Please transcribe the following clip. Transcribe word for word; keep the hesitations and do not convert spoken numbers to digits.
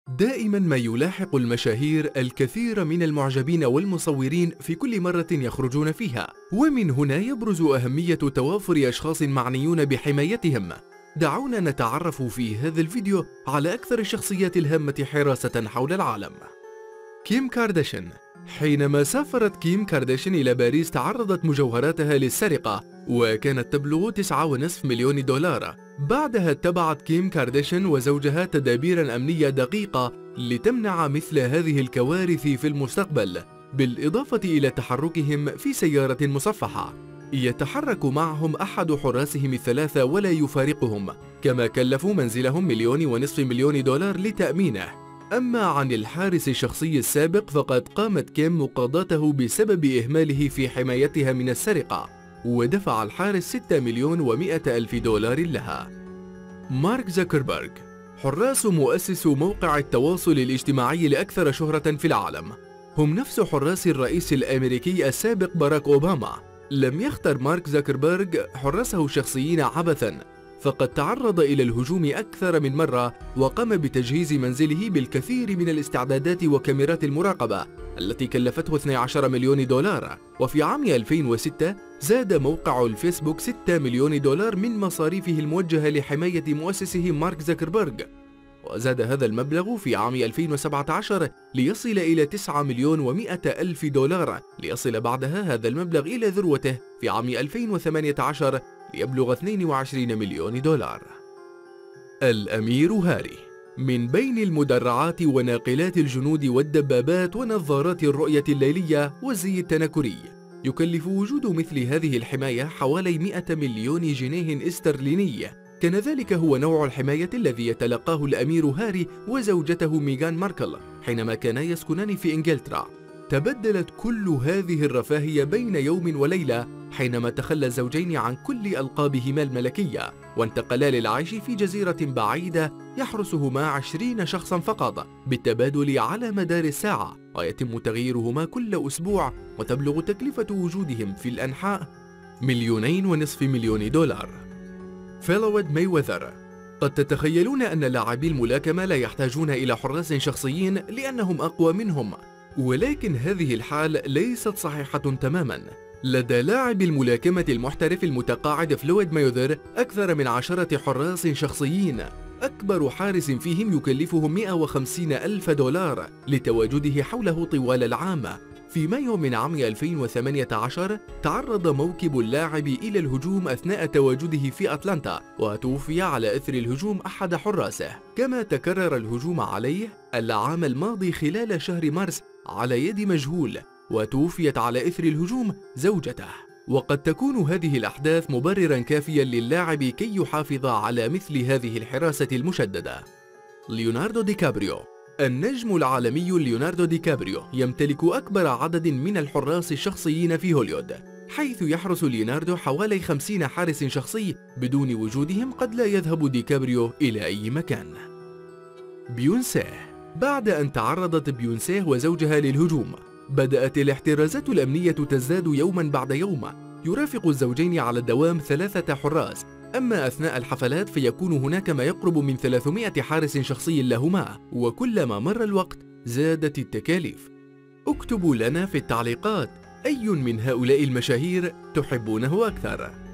دائما ما يلاحق المشاهير الكثير من المعجبين والمصورين في كل مرة يخرجون فيها، ومن هنا يبرز أهمية توافر أشخاص معنيون بحمايتهم. دعونا نتعرف في هذا الفيديو على أكثر الشخصيات الهامة حراسة حول العالم. كيم كارداشيان. حينما سافرت كيم كارداشيان إلى باريس تعرضت مجوهراتها للسرقة وكانت تبلغ تسعة ونصف مليون دولار. بعدها اتبعت كيم كارداشيان وزوجها تدابيرا أمنية دقيقة لتمنع مثل هذه الكوارث في المستقبل، بالإضافة إلى تحركهم في سيارة مصفحة يتحرك معهم أحد حراسهم الثلاثة ولا يفارقهم، كما كلفوا منزلهم مليون ونصف مليون دولار لتأمينه. أما عن الحارس الشخصي السابق فقد قامت كيم مقاضاته بسبب إهماله في حمايتها من السرقة، ودفع الحارس ستة مليون ومئة ألف دولار لها. مارك زوكربيرغ. حراس مؤسس موقع التواصل الاجتماعي الأكثر شهرة في العالم هم نفس حراس الرئيس الأمريكي السابق باراك أوباما. لم يختر مارك زوكربيرغ حراسه الشخصيين عبثاً، فقد تعرض إلى الهجوم أكثر من مرة وقام بتجهيز منزله بالكثير من الاستعدادات وكاميرات المراقبة التي كلفته اثني عشر مليون دولار. وفي عام ألفين وستة زاد موقع الفيسبوك ستة مليون دولار من مصاريفه الموجهة لحماية مؤسسه مارك زوكربيرغ، وزاد هذا المبلغ في عام ألفين وسبعة عشر ليصل إلى تسعة مليون ومئة ألف دولار، ليصل بعدها هذا المبلغ إلى ذروته في عام ألفين وثمانية عشر ليبلغ اثنين وعشرين مليون دولار. الأمير هاري. من بين المدرعات وناقلات الجنود والدبابات ونظارات الرؤية الليلية والزي التنكري، يكلف وجود مثل هذه الحماية حوالي مئة مليون جنيه استرليني. كان ذلك هو نوع الحماية الذي يتلقاه الأمير هاري وزوجته ميغان ماركل حينما كانا يسكنان في إنجلترا. تبدلت كل هذه الرفاهية بين يوم وليلة حينما تخلى الزوجين عن كل ألقابهما الملكية وانتقلا للعيش في جزيرة بعيدة يحرسهما عشرين شخصا فقط بالتبادل على مدار الساعة، ويتم تغييرهما كل أسبوع، وتبلغ تكلفة وجودهم في الأنحاء مليونين ونصف مليون دولار. فلويد مايويذر. قد تتخيلون أن لاعبي الملاكمة لا يحتاجون إلى حراس شخصيين لأنهم أقوى منهم، ولكن هذه الحال ليست صحيحة تماما. لدى لاعب الملاكمة المحترف المتقاعد فلويد مايويذر أكثر من عشرة حراس شخصيين، أكبر حارس فيهم يكلفهم مئة وخمسين ألف دولار لتواجده حوله طوال العام. في مايو من عام ألفين وثمانية عشر تعرض موكب اللاعب إلى الهجوم أثناء تواجده في أتلانتا، وتوفي على إثر الهجوم أحد حراسه. كما تكرر الهجوم عليه العام الماضي خلال شهر مارس على يد مجهول، وتوفيت على إثر الهجوم زوجته. وقد تكون هذه الأحداث مبررا كافيا للاعب كي يحافظ على مثل هذه الحراسة المشددة. ليوناردو دي كابريو. النجم العالمي ليوناردو دي كابريو يمتلك أكبر عدد من الحراس الشخصيين في هوليوود، حيث يحرس ليوناردو حوالي خمسين حارس شخصي، بدون وجودهم قد لا يذهب دي كابريو إلى أي مكان. بيونسيه. بعد أن تعرضت بيونسيه وزوجها للهجوم بدأت الاحترازات الأمنية تزداد يوما بعد يوم. يرافق الزوجين على الدوام ثلاثة حراس، أما أثناء الحفلات فيكون هناك ما يقرب من ثلاثمئة حارس شخصي لهما، وكلما مر الوقت زادت التكاليف. اكتبوا لنا في التعليقات أي من هؤلاء المشاهير تحبونه أكثر.